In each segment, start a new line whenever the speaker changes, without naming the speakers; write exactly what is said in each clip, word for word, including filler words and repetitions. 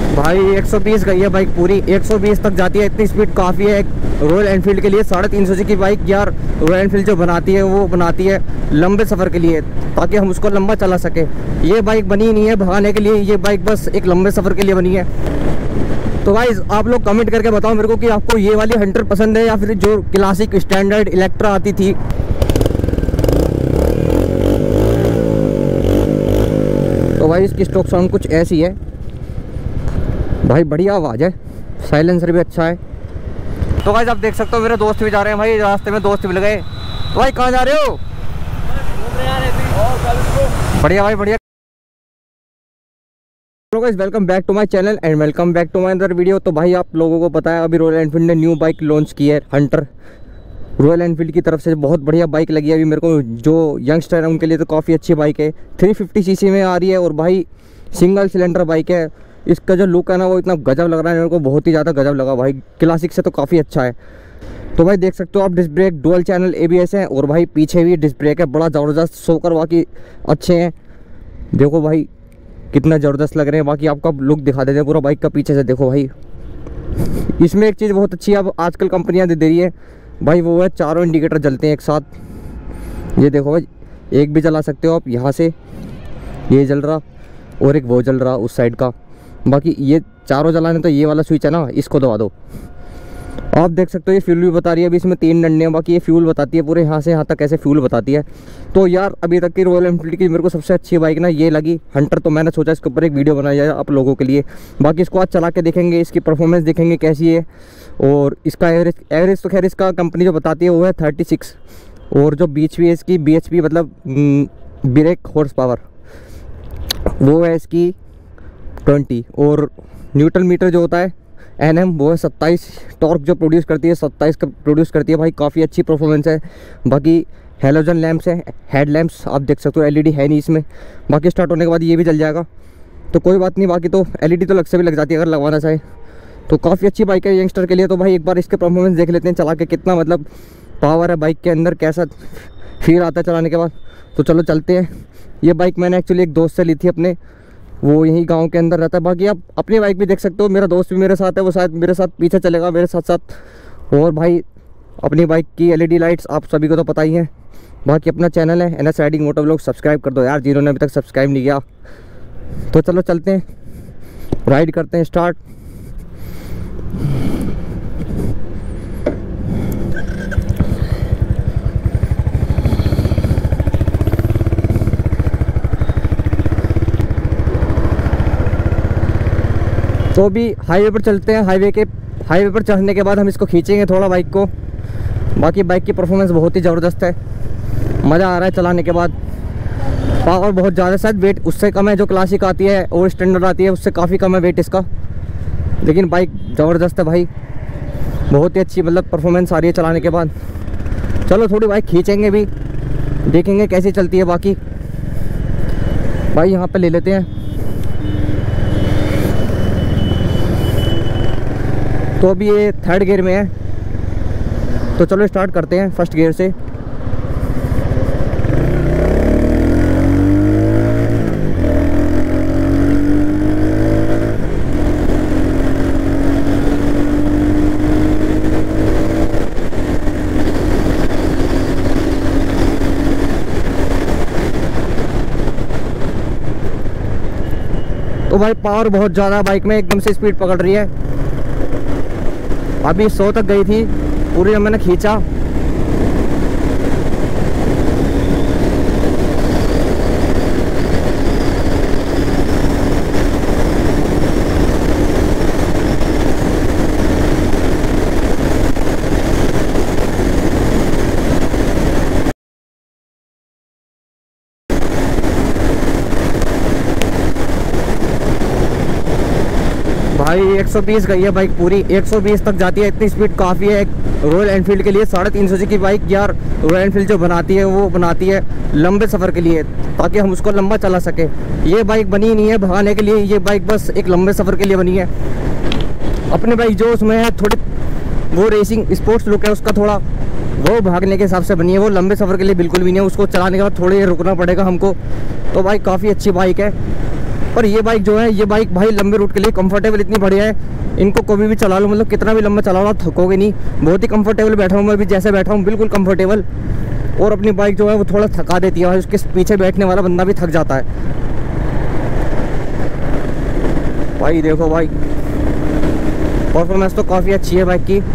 भाई एक सौ बीस गई है बाइक पूरी, एक सौ बीस तक जाती है, इतनी स्पीड काफ़ी है रॉयल एनफील्ड के लिए। साढ़े तीन सौ जी की बाइक यार रॉयल एनफील्ड जो बनाती है वो बनाती है लंबे सफ़र के लिए, ताकि हम उसको लंबा चला सके। ये बाइक बनी नहीं है भगाने के लिए, ये बाइक बस एक लंबे सफ़र के लिए बनी है। तो भाई आप लोग कमेंट करके बताओ मेरे को कि आपको ये वाली हंटर पसंद है या फिर जो क्लासिक स्टैंडर्ड इलेक्ट्रा आती थी। तो भाई इसकी स्टॉक साउंड कुछ ऐसी है भाई, बढ़िया आवाज़ है, साइलेंसर भी अच्छा है। तो भाई आप देख सकते हो मेरे दोस्त भी जा रहे हैं भाई, रास्ते में दोस्त मिल गए। तो भाई कहाँ जा रहे हो? बढ़िया भाई बढ़िया। Hello guys, welcome back to my channel and welcome back to my other video. तो भाई आप लोगों को पता है अभी रॉयल एनफील्ड ने न्यू बाइक लॉन्च की है, हंटर। रॉयल एनफील्ड की तरफ से बहुत बढ़िया बाइक लगी है अभी मेरे को, जो यंगस्टर है उनके लिए तो काफ़ी अच्छी बाइक है। थ्री फिफ्टी सीसी में आ रही है और भाई सिंगल सिलेंडर बाइक है। इसका जो लुक है ना वो इतना गजब लग रहा है मेरे को, बहुत ही ज़्यादा गजब लगा भाई, क्लासिक से तो काफ़ी अच्छा है। तो भाई देख सकते हो आप disc brake dual channel ABS है और भाई पीछे भी डिस्क ब्रेक है, बड़ा ज़बरदस्त, सोकर बाकी अच्छे हैं। देखो भाई कितना ज़बरदस्त लग रहे हैं। बाकी आपका लुक दिखा देते हैं पूरा बाइक का पीछे से, देखो भाई। इसमें एक चीज़ बहुत अच्छी है अब आजकल कंपनियां दे दे रही है भाई, वो है चारों इंडिकेटर जलते हैं एक साथ। ये देखो भाई, एक भी जला सकते हो आप, यहाँ से ये जल रहा और एक वो जल रहा उस साइड का। बाकी ये चारों जलाने तो ये वाला स्विच है ना, इसको दबा दो। आप देख सकते हो ये फ्यूल भी बता रही है, अभी इसमें तीन डंडे हैं, बाकी ये फ्यूल बताती है पूरे यहाँ से यहाँ तक, ऐसे फ्यूल बताती है। तो यार अभी तक की रॉयल एनफील्ड की मेरे को सबसे अच्छी बाइक ना ये लगी हंटर। तो मैंने सोचा इसके ऊपर एक वीडियो बनाया जाए आप लोगों के लिए। बाकी इसको आज चला के देखेंगे, इसकी परफॉर्मेंस देखेंगे कैसी है, और इसका एवरेज एवरेज तो खैर इसका कंपनी जो बताती है वो है थर्टी सिक्स, और जो बी एच पी है इसकी, बी एच पी मतलब ब्रेक हॉर्स पावर, वो है इसकी ट्वेंटी, और न्यूटन मीटर जो होता है एन एम वो है सत्ताईस। टॉर्क जो प्रोड्यूस करती है सत्ताईस का प्रोड्यूस करती है भाई, काफ़ी अच्छी परफॉर्मेंस है। बाकी हेलोजन लैंप्स है, हेड लैंप्स आप देख सकते हो, एलईडी है नहीं इसमें। बाकी स्टार्ट होने के बाद ये भी जल जाएगा तो कोई बात नहीं, बाकी तो एलईडी तो लग से भी लग जाती है अगर लगवाना चाहे तो। काफ़ी अच्छी बाइक है यंगस्टर के लिए। तो भाई एक बार इसके परफॉर्मेंस देख लेते हैं चला के, कितना मतलब पावर है बाइक के अंदर, कैसा फील आता है चलाने के बाद। तो चलो चलते हैं। ये बाइक मैंने एक्चुअली एक दोस्त से ली थी अपने, वो यहीं गांव के अंदर रहता है। बाकी आप अपनी बाइक भी देख सकते हो, मेरा दोस्त भी मेरे साथ है, वो शायद मेरे साथ पीछे चलेगा मेरे साथ साथ। और भाई अपनी बाइक की एलईडी लाइट्स आप सभी को तो पता ही है। बाकी अपना चैनल है N S riding moto vlog, subscribe कर दो यार जिन्होंने अभी तक सब्सक्राइब नहीं किया। तो चलो चलते हैं, राइड करते हैं स्टार्ट। तो अभी हाईवे पर चलते हैं। हाईवे के हाईवे पर चढ़ने के बाद हम इसको खींचेंगे थोड़ा बाइक को। बाकी बाइक की परफॉर्मेंस बहुत ही ज़बरदस्त है, मज़ा आ रहा है चलाने के बाद। पावर बहुत ज़्यादा, शायद वेट उससे कम है जो क्लासिक आती है और स्टैंडर्ड आती है उससे काफ़ी कम है वेट इसका, लेकिन बाइक ज़बरदस्त है भाई, बहुत ही अच्छी मतलब परफॉर्मेंस आ रही है चलाने के बाद। चलो थोड़ी बाइक खींचेंगे भी, देखेंगे कैसी चलती है। बाकी भाई यहाँ पर ले लेते हैं। तो अभी ये थर्ड गियर में है, तो चलो स्टार्ट करते हैं फर्स्ट गियर से। तो भाई पावर बहुत ज़्यादा बाइक में, एकदम से स्पीड पकड़ रही है। अभी सौ तक गई थी पूरी, मैंने खींचा। भाई एक सौ बीस गई है बाइक पूरी, एक सौ बीस तक जाती है, इतनी स्पीड काफ़ी है रॉयल एनफील्ड के लिए। साढ़े तीन सौ जी की बाइक यार रॉयल एनफील्ड जो बनाती है वो बनाती है लंबे सफ़र के लिए, ताकि हम उसको लंबा चला सके। ये बाइक बनी नहीं है भगाने के लिए, ये बाइक बस एक लंबे सफ़र के लिए बनी है। अपने बाइक जो उसमें है थोड़ी वो रेसिंग स्पोर्ट्स लुक है उसका, थोड़ा वो भागने के हिसाब से बनी है, वो लंबे सफ़र के लिए बिल्कुल भी नहीं है। उसको चलाने के बाद थोड़ी रुकना पड़ेगा हमको। तो भाई काफ़ी अच्छी बाइक है। और ये बाइक जो है, ये बाइक भाई लंबे रूट के लिए कंफर्टेबल इतनी बढ़िया है, इनको कभी भी चला लो, मतलब कितना भी लंबा चला लो थकोगे नहीं। बहुत ही कंफर्टेबल बैठा हूँ मैं भी, जैसे बैठा हूँ बिल्कुल कंफर्टेबल। और अपनी बाइक जो है वो थोड़ा थका देती है, उसके पीछे बैठने वाला बंदा भी थक जाता है। भाई देखो भाई, परफॉर्मेंस तो काफ़ी अच्छी है बाइक की।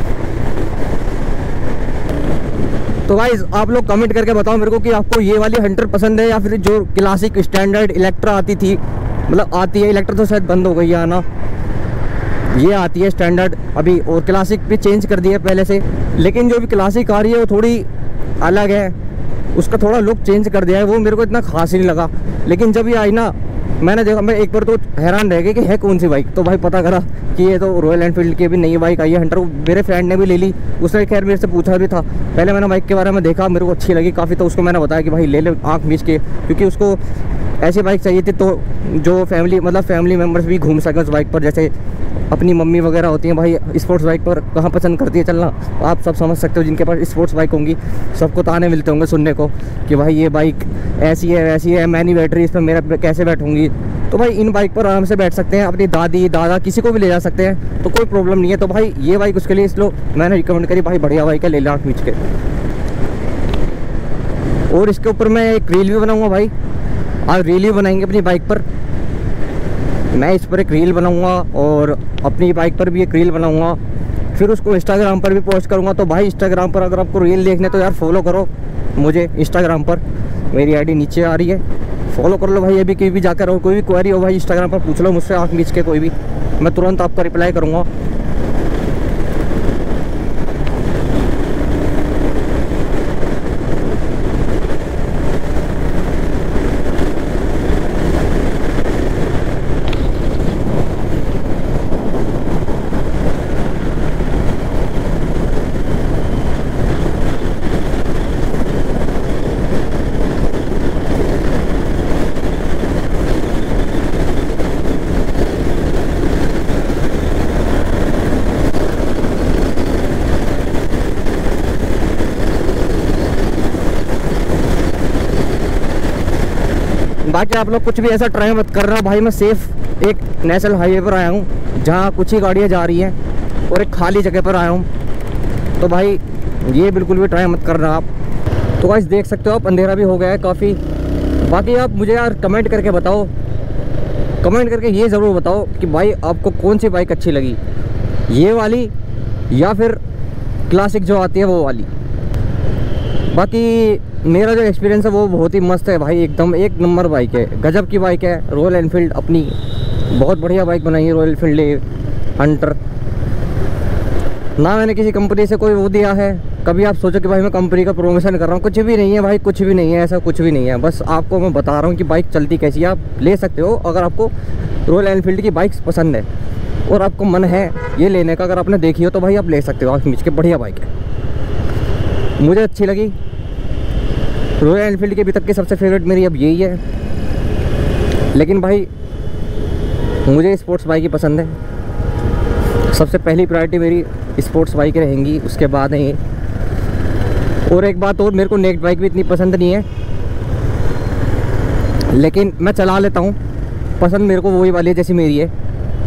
तो भाई आप लोग कमेंट करके बताओ मेरे को कि आपको ये वाली हंटर पसंद है या फिर जो क्लासिक स्टैंडर्ड इलेक्ट्रा आती थी, मतलब आती है, इलेक्ट्रा तो शायद बंद हो गई है आना, ये आती है स्टैंडर्ड अभी, और क्लासिक भी चेंज कर दी है पहले से। लेकिन जो भी क्लासिक आ रही है वो थोड़ी अलग है, उसका थोड़ा लुक चेंज कर दिया है, वो मेरे को इतना खास ही नहीं लगा। लेकिन जब ये आई ना, मैंने देखा, मैं एक बार तो हैरान रह गया कि है कौन सी बाइक। तो भाई पता करा कि ये तो रॉयल एनफील्ड की भी नई बाइक आई है हंटर। मेरे फ्रेंड ने भी ले ली, उसने खैर मेरे से पूछा भी था। पहले मैंने बाइक के बारे में देखा, मेरे को अच्छी लगी काफ़ी, तो उसको मैंने बताया कि भाई ले ले आँख मीच के, क्योंकि उसको ऐसी बाइक चाहिए थी तो जो फैमिली मतलब फैमिली मेम्बर्स भी घूम सकें उस बाइक पर। जैसे अपनी मम्मी वगैरह होती हैं भाई, स्पोर्ट्स बाइक पर कहाँ पसंद करती है चलना, आप सब समझ सकते हो। जिनके पास स्पोर्ट्स बाइक होंगी सबको ताने मिलते होंगे सुनने को कि भाई ये बाइक ऐसी है वैसी है, मैं नहीं बैठ रही इस पर, मेरा कैसे बैठूंगी। तो भाई इन बाइक पर आराम से बैठ सकते हैं, अपनी दादी दादा किसी को भी ले जा सकते हैं, तो कोई प्रॉब्लम नहीं है। तो भाई ये बाइक उसके लिए इसलिए मैंने रिकमेंड करी, भाई बढ़िया बाइक है, ले ला आँख मीच के। और इसके ऊपर मैं एक रील भी बनाऊँगा भाई, आज रील भी बनाएंगे अपनी बाइक पर। मैं इस पर एक रील बनाऊंगा और अपनी बाइक पर भी एक रील बनाऊंगा, फिर उसको इंस्टाग्राम पर भी पोस्ट करूंगा। तो भाई इंस्टाग्राम पर अगर आपको रील देखने तो यार फॉलो करो मुझे इंस्टाग्राम पर, मेरी आईडी नीचे आ रही है, फॉलो कर लो भाई अभी कहीं भी जाकर। और कोई भी क्वेरी हो भाई इंस्टाग्राम पर पूछ लो मुझसे आँख मीच के कोई भी, मैं तुरंत आपका रिप्लाई करूँगा। बाकी आप लोग कुछ भी ऐसा ट्राई मत कर रहा भाई, मैं सेफ एक नेशनल हाईवे पर आया हूँ जहाँ कुछ ही गाड़ियाँ जा रही हैं और एक खाली जगह पर आया हूँ। तो भाई ये बिल्कुल भी ट्राई मत कर रहा आप। तो गाइस देख सकते हो आप, अंधेरा भी हो गया है काफ़ी। बाकी आप मुझे यार कमेंट करके बताओ, कमेंट करके ये ज़रूर बताओ कि भाई आपको कौन सी बाइक अच्छी लगी, ये वाली या फिर क्लासिक जो आती है वो वाली। बाकी मेरा जो एक्सपीरियंस है वो बहुत ही मस्त है भाई, एकदम एक नंबर बाइक है, गजब की बाइक है। रॉयल एनफील्ड अपनी बहुत बढ़िया बाइक बनाई है रॉयल एनफील्ड हंटर। ना मैंने किसी कंपनी से कोई वो दिया है, कभी आप सोचो कि भाई मैं कंपनी का प्रमोशन कर रहा हूँ, कुछ भी नहीं है भाई, कुछ भी नहीं है, ऐसा कुछ भी नहीं है। बस आपको मैं बता रहा हूँ कि बाइक चलती कैसी है, आप ले सकते हो अगर आपको रॉयल एनफील्ड की बाइक्स पसंद है और आपको मन है ये लेने का, अगर आपने देखी हो तो भाई आप ले सकते हो। आँख मीच के बढ़िया बाइक है, मुझे अच्छी लगी। रॉयल एनफील्ड की अभी तक की सबसे फेवरेट मेरी अब यही है। लेकिन भाई मुझे स्पोर्ट्स बाइक ही पसंद है, सबसे पहली प्रायोरिटी मेरी स्पोर्ट्स बाइक रहेंगी, उसके बाद है ये। और एक बात और, मेरे को नेक्ड बाइक भी इतनी पसंद नहीं है, लेकिन मैं चला लेता हूँ, पसंद मेरे को वही वाली है जैसी मेरी है।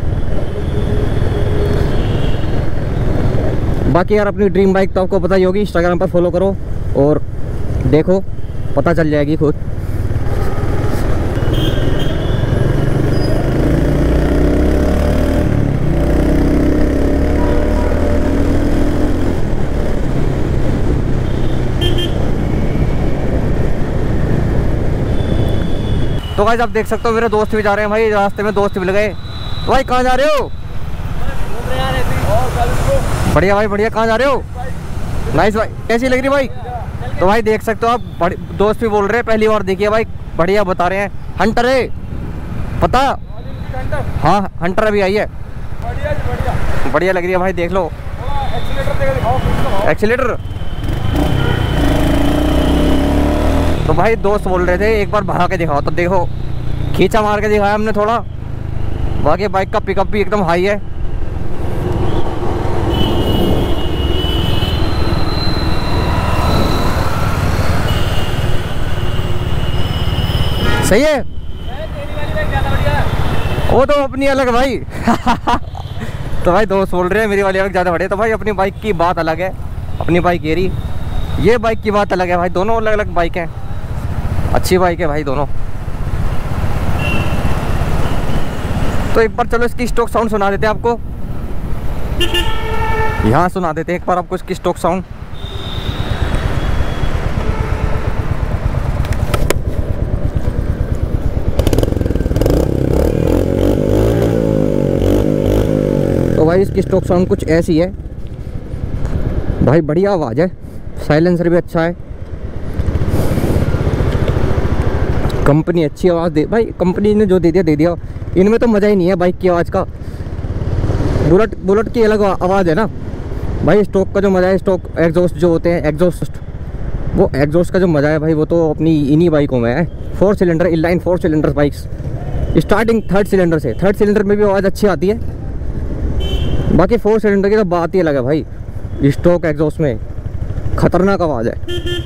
बाकी यार अपनी ड्रीम बाइक तो आपको पता ही होगी, इंस्टाग्राम पर फॉलो करो और देखो पता चल जाएगी खुद। तो गाइस आप देख सकते हो मेरे दोस्त भी जा रहे हैं भाई, रास्ते में दोस्त मिल गए। तो भाई कहाँ जा रहे हो? बढ़िया भाई बढ़िया, कहाँ जा रहे हो? नाइस भाई, कैसी लग रही भाई? तो भाई देख सकते हो आप, दोस्त भी बोल रहे हैं पहली बार देखिए भाई, बढ़िया बता रहे हैं। हंटर है पता? हाँ हंटर अभी आई है, बढ़िया बढ़िया लग रही है भाई, देख लो एक्सीलेटर। तो भाई दोस्त बोल रहे थे एक बार भगा के दिखाओ, तो देखो खींचा मार के दिखाया हमने थोड़ा। बाकी बाइक का पिकअप भी एकदम हाई है। सही है, वो तो अपनी अलग भाई। तो भाई दोस्त बोल रहे हैं मेरी वाली अलग ज़्यादा बड़े, तो भाई अपनी बाइक की बात अलग है, अपनी बाइक ये रही, ये बाइक की बात अलग है भाई। दोनों अलग अलग बाइक हैं, अच्छी बाइक है भाई दोनों। तो एक बार चलो इसकी स्टॉक साउंड सुना देते हैं आपको, यहाँ सुना देते हैं एक बार आपको इसकी स्टॉक साउंड। तो भाई इसकी स्टॉक साउंड कुछ ऐसी है भाई, बढ़िया आवाज़ है, साइलेंसर भी अच्छा है, कंपनी अच्छी आवाज़ दे भाई, कंपनी ने जो दे दिया दे दिया। इनमें तो मज़ा ही नहीं है बाइक की आवाज़ का। बुलेट बुलेट की अलग आवाज़ है ना भाई, स्टॉक का जो मज़ा है, स्टॉक एग्जॉस्ट जो होते हैं, एग्जॉस्ट वो एग्जॉस्ट का जो मज़ा है भाई वो तो अपनी इन्हीं बाइकों में है। Four cylinder inline four cylinder bikes, starting third cylinder से, थर्ड सिलेंडर में भी आवाज़ अच्छी आती है, बाकी फोर सिलेंडर की तो बात ही अलग है भाई। स्टॉक एग्जॉस्ट में खतरनाक आवाज़ है।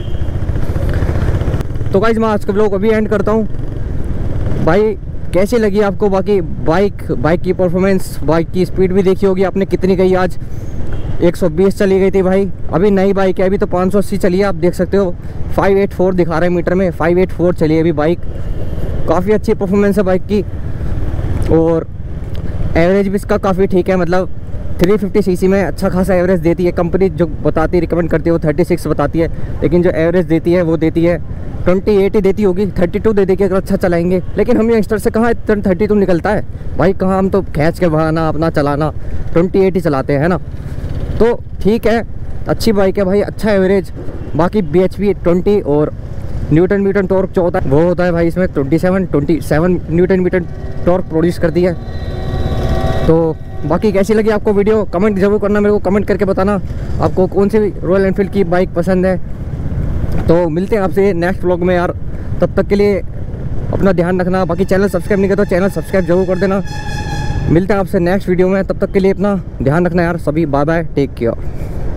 तो गाइस मैं आज का व्लॉग अभी एंड करता हूँ भाई। कैसी लगी आपको बाकी बाइक, बाइक की परफॉर्मेंस, बाइक की स्पीड भी देखी होगी आपने कितनी गई आज, एक सौ बीस चली गई थी भाई। अभी नई बाइक है, अभी तो पाँच सौ अस्सी चली है, आप देख सकते हो फाइव एट फोर दिखा रहे हैं मीटर में, फाइव एट फोर चली है अभी बाइक। काफ़ी अच्छी परफॉर्मेंस है बाइक की, और एवरेज भी इसका काफ़ी ठीक है, मतलब थ्री फिफ्टी सीसी में अच्छा खासा एवरेज देती है। कंपनी जो बताती है, रिकमेंड करती है वो थर्टी सिक्स बताती है, लेकिन जो एवरेज देती है वो देती है ट्वेंटी एट ही देती होगी, थर्टी टू दे देगी अगर अच्छा चलाएंगे। लेकिन हम यंगस्टर से कहाँ इतना थर्टी टू निकलता है भाई, कहाँ हम तो खींच के बहाना अपना चलाना ट्वेंटी एट ही चलाते हैं ना। तो ठीक है, अच्छी बाइक है भाई, अच्छा एवरेज। बाकी बी एच पी ट्वेंटी और न्यूटन मीटर टॉर्क जो होता है वो होता है भाई इसमें twenty seven twenty seven newton meter torque produce करती है। तो बाकी कैसी लगी आपको वीडियो, कमेंट जरूर करना, मेरे को कमेंट करके बताना आपको कौन सी रॉयल एनफील्ड की बाइक पसंद है। तो मिलते हैं आपसे नेक्स्ट व्लॉग में यार, तब तक के लिए अपना ध्यान रखना। बाकी चैनल सब्सक्राइब नहीं किया तो चैनल सब्सक्राइब जरूर कर देना। मिलते हैं आपसे नेक्स्ट वीडियो में, तब तक के लिए अपना ध्यान रखना यार सभी। Bye bye, take care.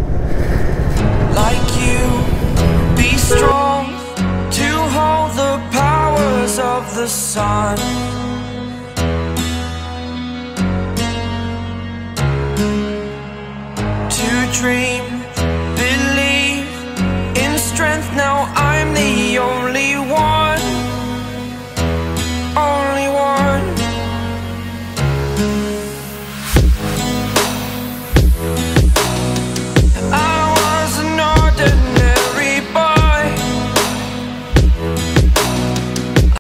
Dream, believe in strength. Now I'm the only one. Oh,